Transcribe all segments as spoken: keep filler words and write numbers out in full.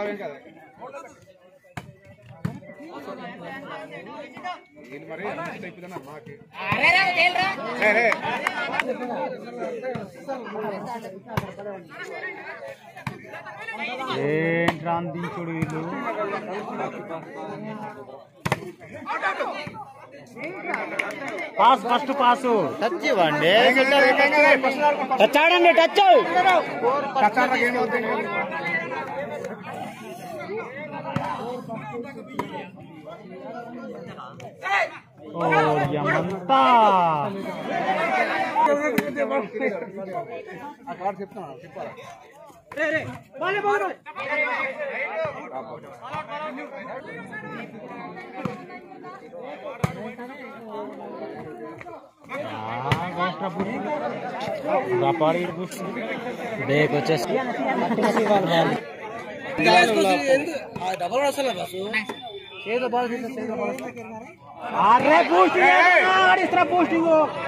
ఏంట్రా అందించుడు వీళ్ళు పాస్ ఫస్ట్ పాస్ టచ్ ఇవ్వండి టచ్ ఆడండి టచ్ ఓమంతా చెప్తాను చెప్పారా బ్రేక్ వచ్చేసి అరే పోస్టింగ్ పోస్టింగ్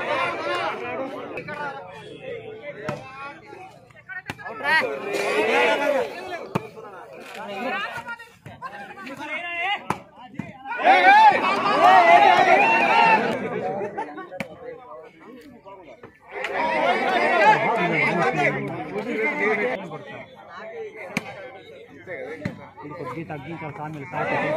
కొద్ది తగ్గించాలి సామెలు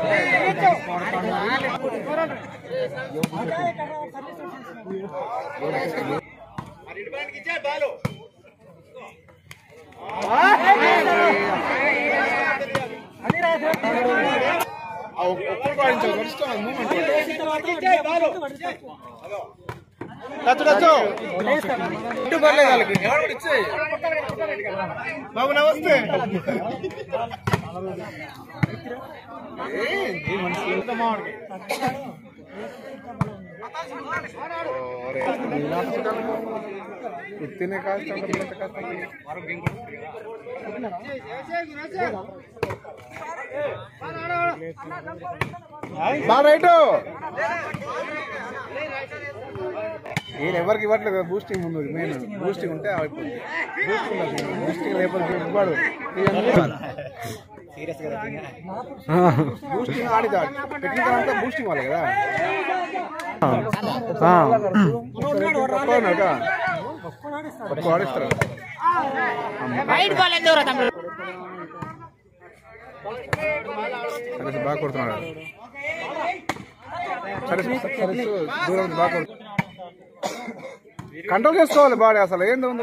బాబు నమస్తే ఇతనే కాస్త రైట్ నేను ఎవరికి ఇవ్వట్లేదు కదా బూస్టింగ్ ముందు మెయిన్ బూస్టింగ్ ఉంటే అయిపోతుంది బూస్టింగ్ బూస్టింగ్ లేకపోతే ఇవ్వడు బూస్టింగ్ ఆడిదా టెక్నికల్ అంతా బూస్టింగ్ వాళ్ళే కదా ఆడిస్తారు బాగా కొడుతున్నాడు సరే సరే దూరం బాగా కొడుతున్నాడు కంట్రోల్ చేసుకోవాలి బాడీ అసలు ఏంది ఉంది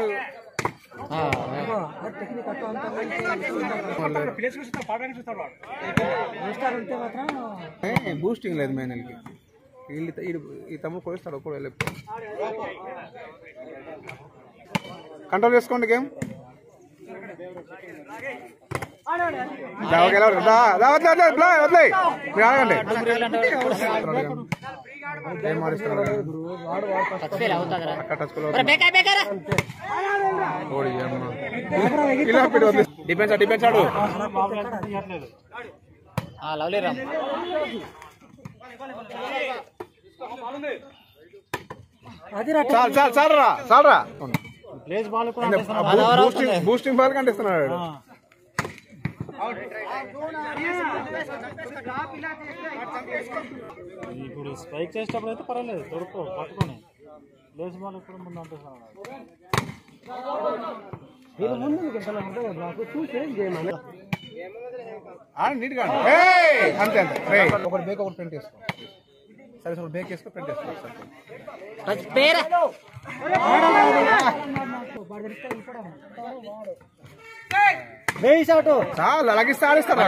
బూస్టింగ్ లేదు మెయిన్ వీళ్ళు ఈ తమ్ముడు కొడుస్తాడు ఒక్కడు వెళ్ళి కంట్రోల్ చేసుకోండి గేమ్ వదిలే మీరు ఆడగండి ఏం ఆడిస్తున్నారు డిఫెన్స్ డిఫెన్స్ ఆడు చాలు చాలు చాలరా చాలరా బూస్టింగ్ బాల్ కంటిస్తున్నాడు ఇప్పుడు స్ట్రైక్ చేసేటప్పుడు అయితే పర్వాలేదు దొరుకు పట్టుకొని లేచి బాల్ ఇప్పుడు ముందు అంటున్నాడు నీట్గా అంతే అంతే ఒకటి బేక్ ఒకటి ప్రింట్ వేసుకో సరే సార్ బేక్ వేసుకో ప్రింట్ వేసుకో చాలా అలాగిస్తే ఆడిస్తారు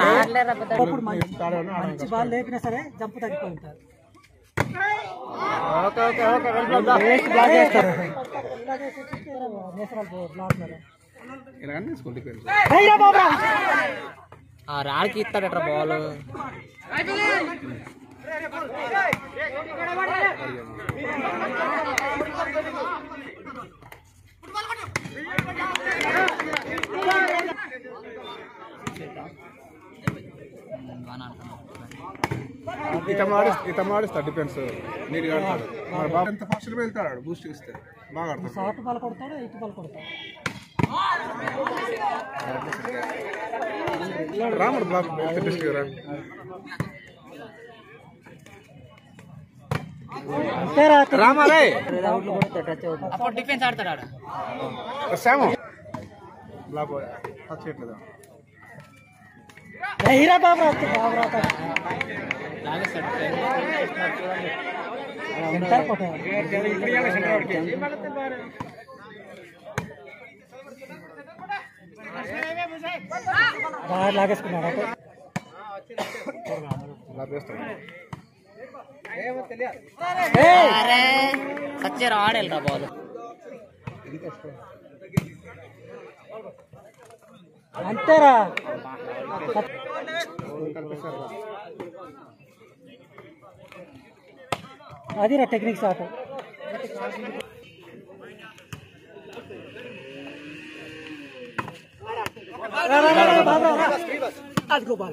మంచి బాల్ లేపినా సరే జంపు తగ్గిపోయి ఉంటారు రాడికి ఇస్తాడట బాల్ ఇతను ఆడిస్తాడు డిఫెన్స్ నీట్గా ఆడతాడు మరి బాబు ఎంత ఫాస్ట్ వెళ్తాడు బూస్ట్ ఇస్తే బాగా ఆడతాడు షార్ట్ బాల్ కొడతాడు ఎయిట్ బాల్ కొడతాడు రాముడు బ్లాక్ బెస్ట్ కదా రామారే అప్పుడు డిఫెన్స్ ఆడతాడు ఆడ శాము బ్లాక్ టచ్ చేయట్లేదా హీరా బాబు బాబు సెంటర్ కొట్టాడు లాగేసుకున్నాడు బ్లాక్ వేస్తాడు సచ్చారు ఆడేళ్ళరా బాల్ అంతేరా అదిరా టెక్నిక్స్ ఆట అదిగో బాల్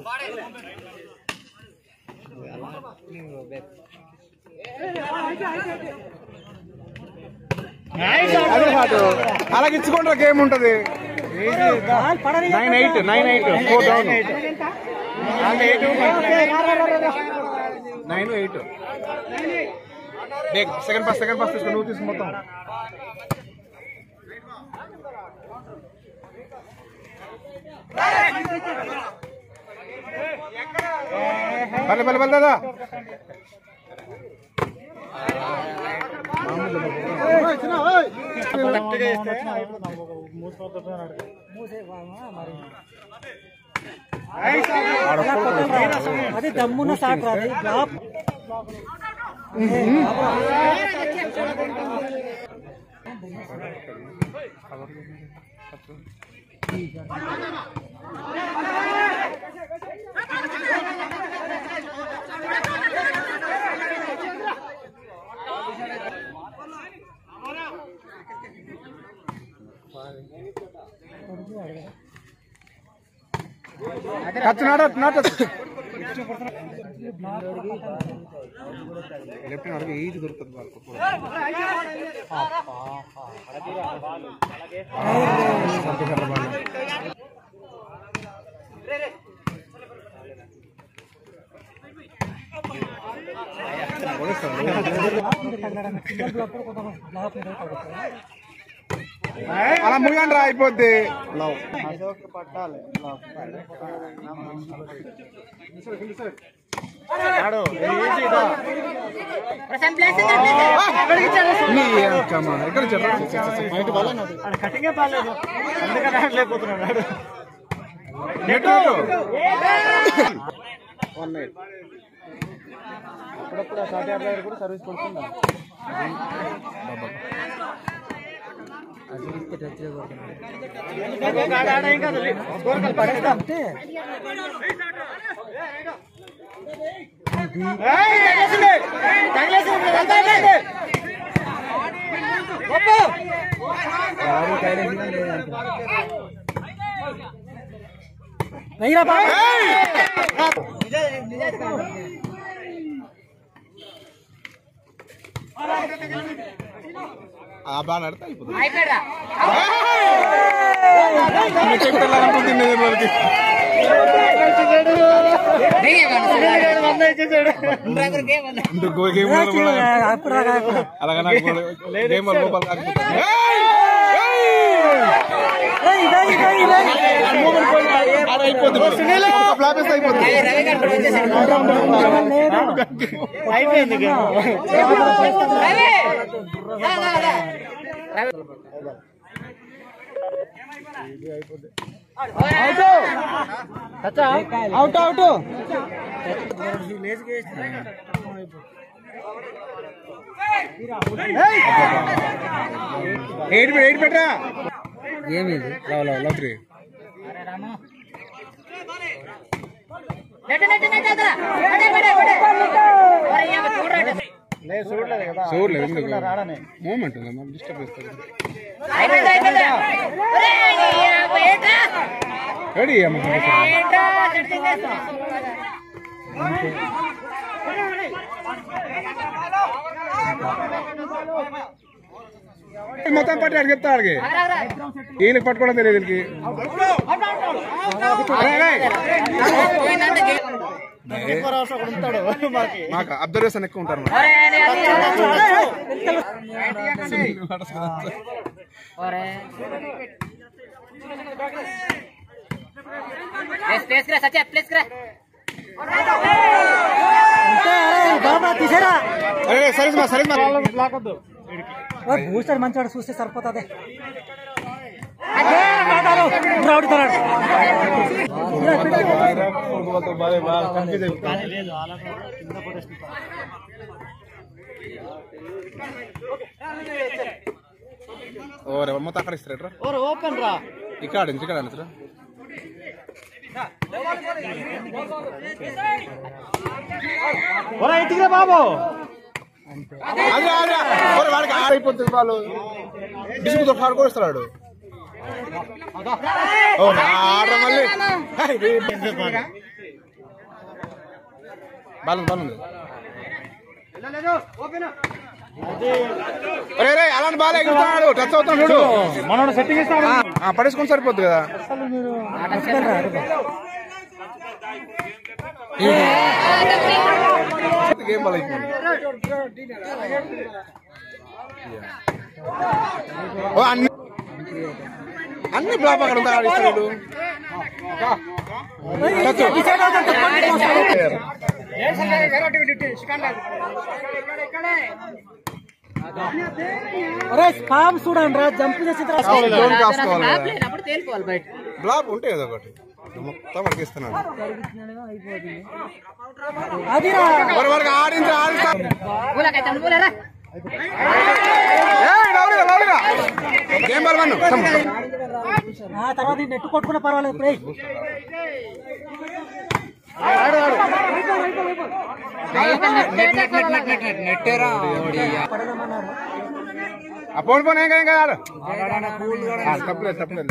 అదే పాటు అలాగే ఇచ్చుకుంటారా గేమ్ ఉంటది nine eight nine eight four down nine eight second pass second pass తీసుకుని నువ్వు తీసుకుని మొత్తం పల్లె పల్లె పల్లె దాదా అది దమ్మున్న షాట్ రాదు block touch not not left అడిగి ఈజీ దొరుకుతుంది వాళ్ళకు అలా ముగియండి రా అయిపోద్ది పట్టాలి కటింగే బాగాలేదు అందుకని ఆడలేకపోతున్నాడు అప్పుడప్పుడు ఆ షార్ట్ యార్డ్ కూడా సర్వీస్ కొడుతుందా పడేస్తే ఆ బాగా నడితే అయిపోతుంది అలాగే అయిపోయింది అవుట్ అవుట్ ఎయిట్ ఎయిట్ పెట్టరా ఏమి లవ్ లవ్ లవ్ త్రీ చూడలేదు ఎందుకు మూమెంట్ ఉంది మనం డిస్టర్బ్ చేస్తారు రెడీ మొత్తం పట్టి అడిగి చెప్తా అడిగి వీళ్ళకి పట్టుకోవడం తెలియదు వీళ్ళకి మాకు అబ్జర్వేషన్ ఎక్కువ ఉంటారు బూస్టర్ మంచివాడు చూస్తే సరిపోతుంది. మొత్తం అక్కడ ఇస్తారా ఓపెన్ రా ఇక్కడ ఇక్కడ అనరా బాబు వాడికి ఆడైపోతుంది వాళ్ళు బిస్కుతో ఆడుకొస్తాడు ఆడడం మళ్ళీ బాగుంది బాగుంది అలాంటి బాగా ఎగురుతున్నాడు టచ్ అవుతున్నాడు చూడు మనం సెట్టింగ్ ఇస్తాడు పడేసుకొని సరిపోద్ది కదా గేమ్ బాగా అయిపోయింది అన్ని అన్ని బ్లాక్ అక్కడ ఉంటా ఆడిస్తాడు స్పామ్ చూడండి రా జంప్ చేసి బ్లాక్ ఉంటే ఏదో ఒకటి మొత్తం అడిగిస్తున్నాడు వాడికి ఆడించి ఆడిస్తాడు గేమ్ బాల్ వన్ తర్వాత నెట్టు కొట్టుకున్న పర్వాలేదు. పోను పోను ఏం కదా ఆడు తప్పలేదు తప్పలేదు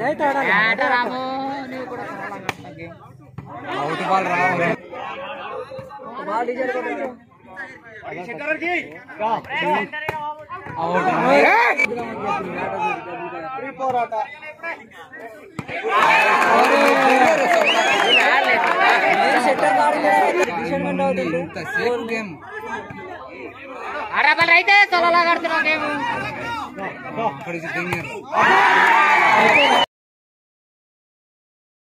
ఆడపల్లి అయితే చల్లలాగా ఆడుతున్నాం